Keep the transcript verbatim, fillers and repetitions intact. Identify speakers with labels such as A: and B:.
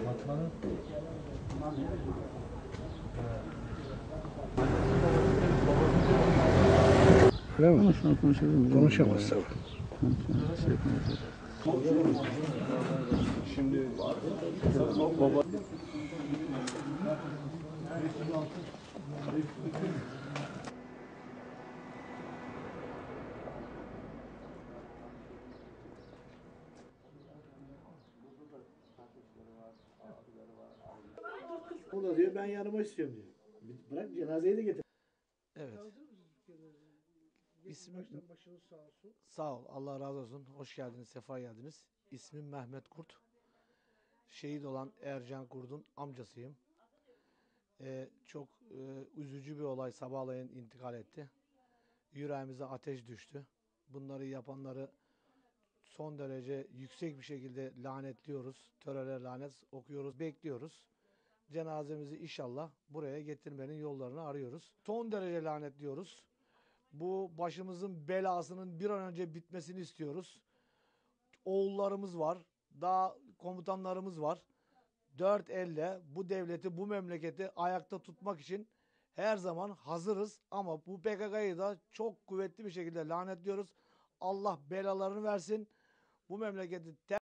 A: Fatma'nın
B: Öyle mi?
C: Ama şu an konuşabilir
B: Konuşamaz tabii.
A: şimdi baba
B: O da diyor ben yanıma istiyorum diyor. Bırak cenazeyi de getir.
D: Evet. İsmim
B: Başınız sağ olsun.
D: sağ ol. Allah razı olsun. Hoş geldiniz. Sefa geldiniz. İsmim Mehmet Kurt. Şehit olan Ercan Kurt'un amcasıyım. Ee, çok e, üzücü bir olay sabahleyin intikal etti. Yüreğimize ateş düştü. Bunları yapanları son derece yüksek bir şekilde lanetliyoruz. Töreler lanet okuyoruz, bekliyoruz. Cenazemizi inşallah buraya getirmenin yollarını arıyoruz. Son derece lanetliyoruz. Bu başımızın belasının bir an önce bitmesini istiyoruz. Oğullarımız var, daha komutanlarımız var. Dört elle bu devleti, bu memleketi ayakta tutmak için her zaman hazırız. Ama bu P K K'yı da çok kuvvetli bir şekilde lanetliyoruz. Allah belalarını versin. Bu memleketi